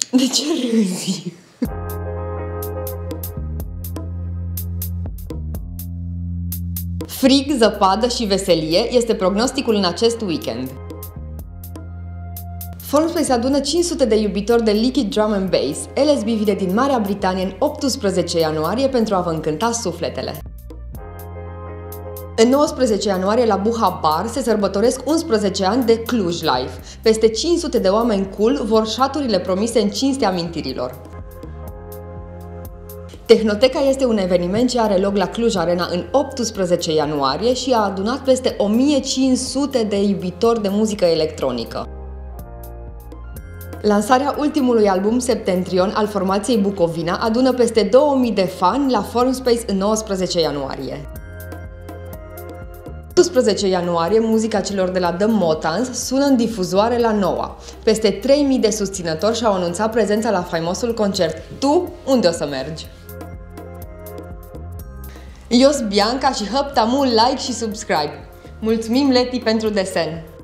De ce râzi? Frig, zăpadă și veselie este prognosticul în acest weekend. Formspace adună 500 de iubitori de liquid drum and bass. LSB vine din Marea Britanie în 18 ianuarie pentru a vă încânta sufletele. În 19 ianuarie la Buha Bar se sărbătoresc 11 ani de Cluj Live. Peste 500 de oameni cool vor șaturile promise în cinstea amintirilor. Tehnoteca este un eveniment ce are loc la Cluj Arena în 18 ianuarie și a adunat peste 1500 de iubitori de muzică electronică. Lansarea ultimului album Septentrion al formației Bucovina adună peste 2000 de fani la Formspace în 19 ianuarie. 18 ianuarie, muzica celor de la The Motans sună în difuzoare la Noua. Peste 3000 de susținători și-au anunțat prezența la faimosul concert. Tu, unde o să mergi? Eu sunt Bianca și hăpta mult like și subscribe. Mulțumim, Leti, pentru desen!